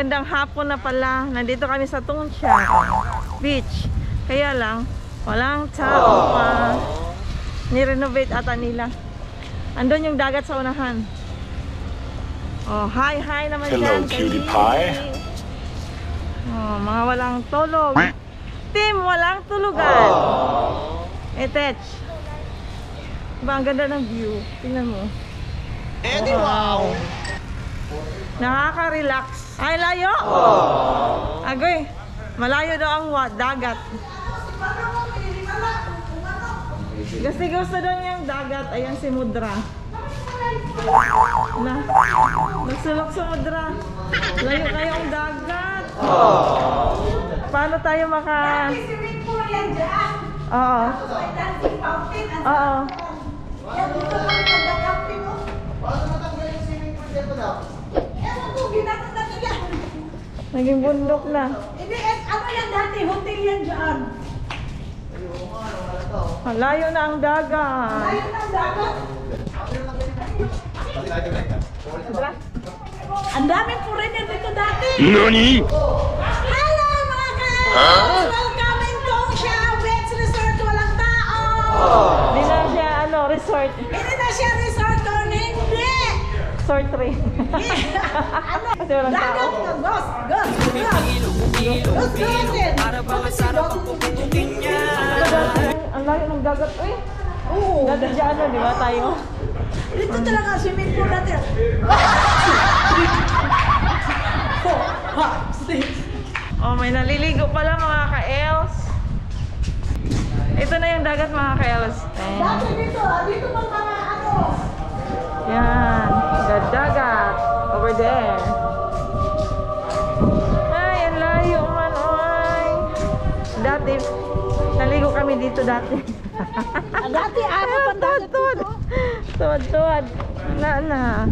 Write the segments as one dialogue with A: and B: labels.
A: Magandang hapon na pala. Nandito kami sa Tungsha Beach. Kaya lang, walang tao pa. Ni-renovate ata nila. Andun yung dagat sa unahan. Oh, hi naman dyan.
B: Hello, cutie pie.
A: Oh, mga walang tulog. Team, walang tulugan. Etech. Diba, ang ganda ng view. Tingnan mo. Wow. Nakaka-relax. Ay, layo! Agoy, malayo daw ang dagat. Gusto doon yung dagat. Ayan si Mudra. Na, nagsulok sa Mudra. Layo kayong dagat. Paano tayo maka... Oo. Oo. Naging bundok na.
C: Hindi, ano yan dati? Hotel yan dyan.
A: Layo na ang dagat.
C: Ayun ang dagat. Ang daming foreigner dito dati.
B: NANI?
C: Hello mga ka! Welcome in Tungsha Beach Resort. Walang tao.
A: Hindi na siya, resort.
C: Hindi na siya resort doon. Hindi.
A: Resort 3. Kasi walang tao.
C: Dagat ka.
A: Ang layo ng dagat. Uy,
C: Oo.
A: dati dyan di ba tayo?
C: Dito talaga swimming pool natin.
A: Oh, may naliligo pala mga ka-els. Ito na yung dagat mga ka-els.
C: Dati dito pang mga ano.
A: Yan, the dagat over there. Ay, ang layo man, oy. Dati, naligo kami dito dati.
C: Dati ako pang dagat dito.
A: Tuwad. Na.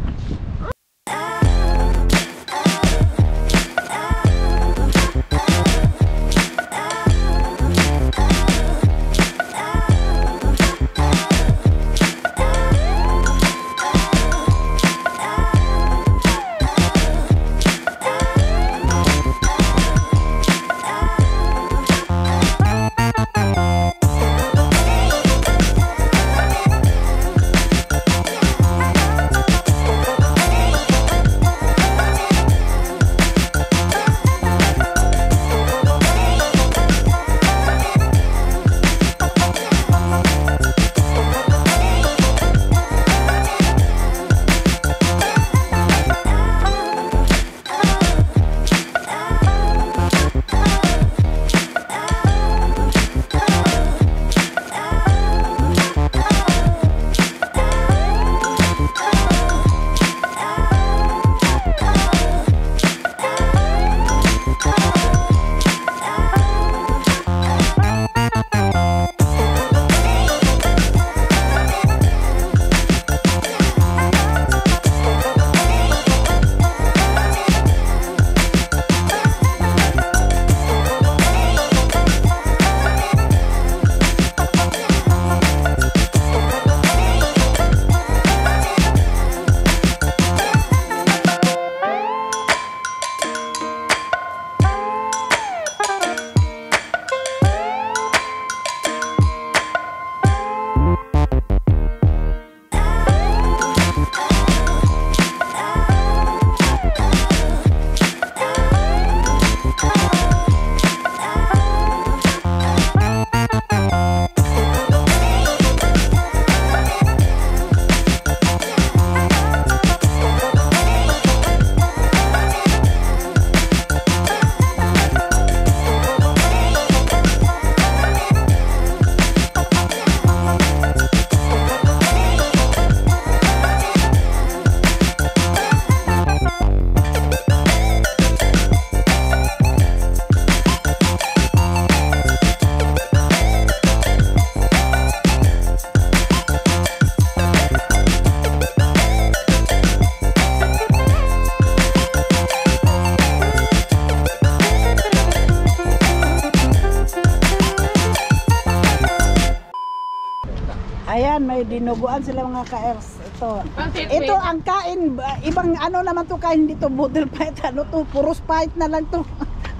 C: Ayan, may dinuguan sila mga ka-els.
B: ito. Ito ang kain, ibang ano naman to kain dito, budel fight, ano to, puros fight na lang to.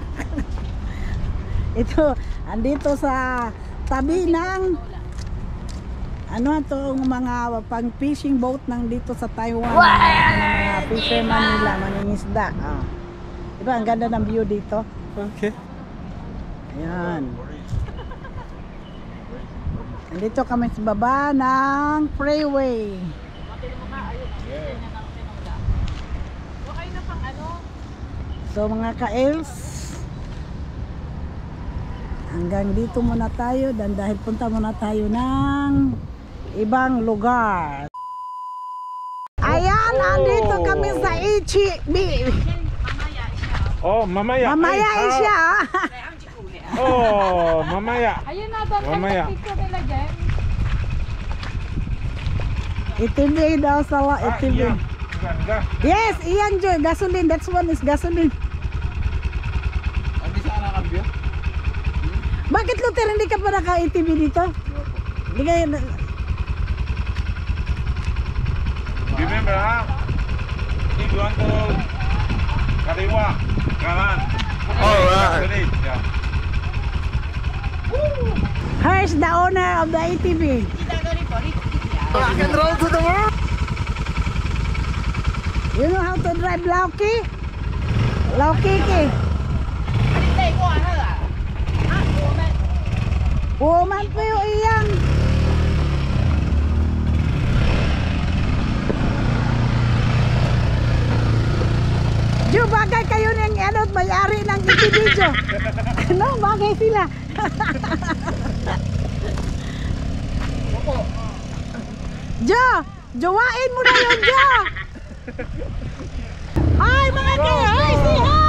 B: Ito, andito sa tabi ng ano itong mga pang fishing boat nang dito sa Taiwan. Mga fisherman nila, mangingisda. Ah. Diba, ang ganda ng view dito.
D: Okay.
B: Ayan. Nandito kami sa baba ng freeway. So mga ka-els, hanggang dito muna tayo dan dahil punta muna tayo ng ibang lugar. Ayan, andito kami sa HEB.
D: Oh, mamaya.
B: Mamaya
D: Ay,
B: siya.
D: Oh, mamaya.
E: Ayun na, doon
D: Mamaya.
E: picture nila, Jem.
B: ITV daw sa ITV.
D: Ganda.
B: Yes, iyan Joy, gasoline. That's one is gasoline.
D: Hindi saan nakambyo?
B: Bakit Luther hindi ka pa naka-ITV dito? Hindi kayo
D: Remember, ha? If you want to kaliwa, kanan. Alright. Yeah.
B: Here's the owner of the ATV.
D: Rock and roll to the world.
B: You know how to drive Lauki? Lauki ki. Woman po yung iyang. Jo, bagay kayo ng ano, may-ari ng ATV, Jo. Ano, bagay sila. Jo, jowain mo na yun, Jo. Hi mga kaya, hi, say hi.